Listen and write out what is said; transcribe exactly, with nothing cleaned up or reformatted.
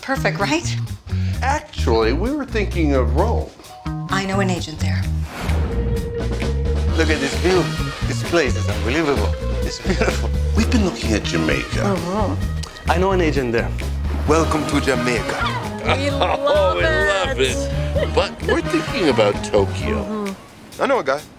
perfect, right? Actually, we were thinking of Rome. I know an agent there. Look at this view. This place is unbelievable. It's beautiful. We've been looking at Jamaica. Oh, I know an agent there. Welcome to Jamaica. we love oh, we it. love it. But we're thinking about Tokyo. I know a guy.